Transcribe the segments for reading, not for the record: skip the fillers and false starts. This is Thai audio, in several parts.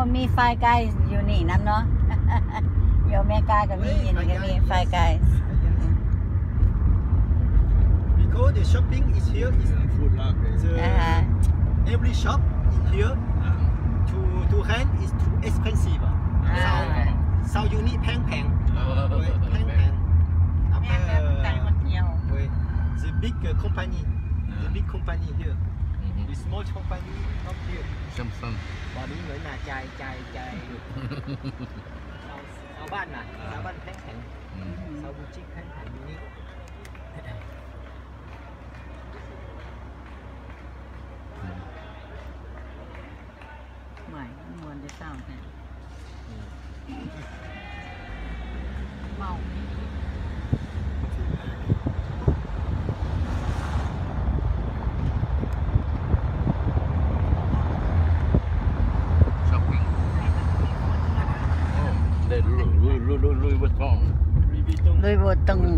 มีไฟไกอยู่นี่น้ำเนาะอยู่อเมริกาก็มีอยู่นี่ก็มีไฟไก Because the shopping is here is food lah. every shop here to rent is too expensive. Sau unit แพงแพง The big company, the big company here. The small company not here. Samsung. ตอนนี้เหมือนน่ะใจชาวบ้านน่ะชาวบ้านแพงแพงชาวบูจิกแพงแพงนี้ไม่มวนได้เศร้าแน่เมา Shopping. Oh, they Louis Vuitton. ลุยโบตึง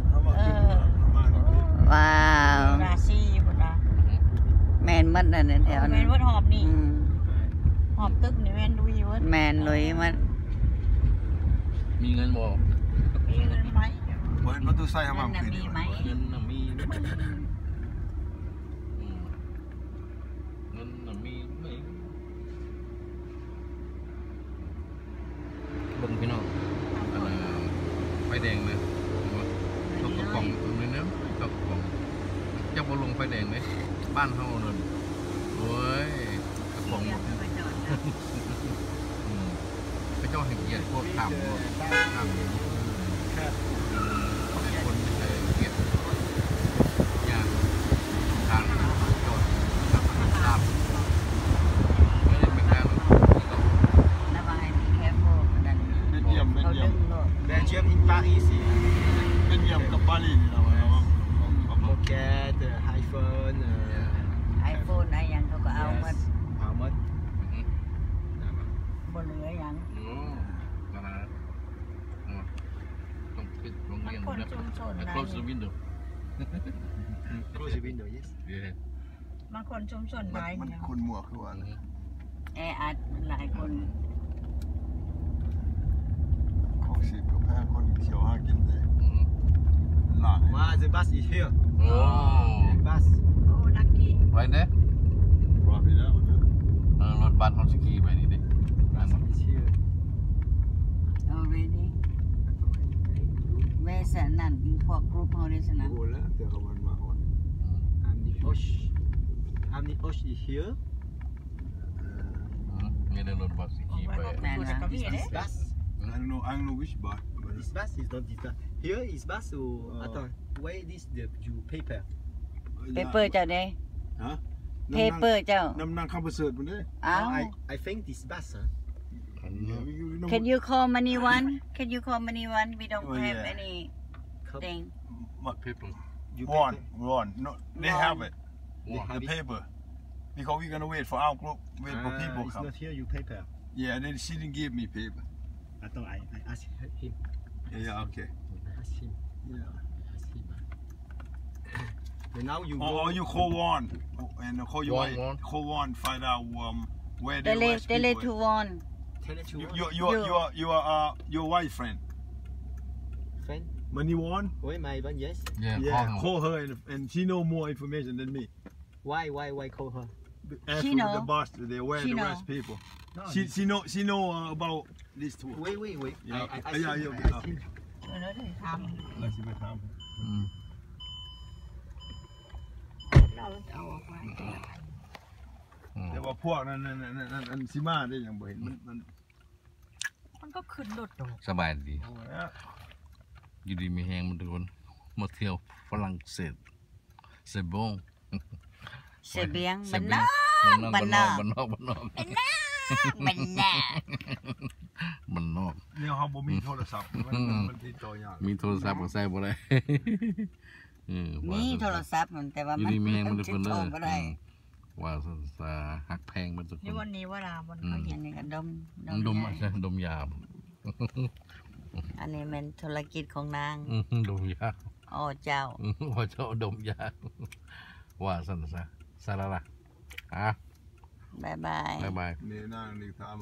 ว้าวราซีหมดละแมนมัดนั่นแถวแมนั้นนวัดหอบนี่หอบตึกนี่แมนลุยวัดแมนลุยมันมีเงินบ่มีเงินไหม Buat batu saya hamam นั่น kini. มีไหมเงินน่ะมีเงินน่ะมีไหมเบิ่งพี่น้องไฟแดงนะตกกระป๋องตรงนี้นะตกกระป๋องเจ้าบ่ลงไฟแดงเลยบ้านเฮานั่นโอ้ยกระป๋องหมดพระเจ้าแห่งเกียรติโคตรต่ำเลยต่ำคนเกียรติอย่างทางจอดกับตามไม่ได้เป็นการระบายมีแค่โฟกนั่นเขาดึงโลก Belgium in Paris Belgium ke Bali ni lah. Pocket iPhone ไอโฟนไอยังเขาก็เอามา how much บนเหลือยังต้องปิดโรงเรียนนะ Close the window. close the window yes Yeah. บางคนชุมชนหลายมันเนี่ยคนหมวกคือว่าแออัดหลายคนของสิบกับแพ้คนเขียวหากินเลยหลาย wow the bus is here โอ้ the bus โอ้ลักกี้ไว้เด้ว่าไปแล้วรถบัสเขาสกีไปนี่ดิ bus is here already เวสนั่นพวกกรุ๊ปเขาได้สนะโอ้แล้วเดี๋ยวเขามันมาหอน Amni Osh is here นี่เดินรถบัสสกีไป this bus I don't know which bus this bus is not this bus here is bus so attends where this the you paper เปเปอร์เจ้าเด้ฮะเพเปอร์เจ้าน้ำนั่งข้ามไปเสิร์ฟมันได้อ้าว I think this bus Can you call money one Can you call money one We don't have any thing What people One. No, they have it. The paper. Because we're gonna wait for our group, wait for people it's come. not here you paper Yeah, then she didn't give me paper. I thought I ask him Yeah, okay. ask him Yeah. ask him but now you Or you call one and call your One, wife. one. Call one, find out where they Tele arrest Tele people. to one tell it to Your wife friend. friend Money one. where my one yes Yeah, call her and she know more information than me. why call her Ask She for know. the boss, they where She the know. arrest people. no She know about this too. wait Yeah, I yeah, ask yeah, him yeah. I ask him แล้วถึงท Let's see what happens. ำเราจะเอาออกมาแต่ว่าพวกนั้นซิมาได้ยังบ่เห็นมันมันก็ขึ้นรถดอกสบายดีอยู่ดีมีแหงมันทุกคนมาเที่ยวฝรั่งเศสเซบงเสบียงมันนบ้านนอกมันนอกบ้านนอกมันน่ะบ้านนอกเนี่ยเขาบ่มีโทรศัพท์มันติดต่อยากมีโทรศัพท์ก็ใส่บ่ได้มีโทรศัพท์มันแต่ว่าอยู่มันดีมีแหงมันทุกคนติดเลต่อย บ่ได้ว่าซาหักแพงมันทุกคนี่นวันนี้ว่าลาบนเขาเห็อันนนี้ก็ดมดมยาใช่ดมยาอันนี้เป็นธุรกิจของนางดมยาอ๋อเจ้าว่าเจ้าดมยาว่าสันซะสาระละอ่ะบ๊ายบายบ๊ายบายนี่นั่งนี่ถาม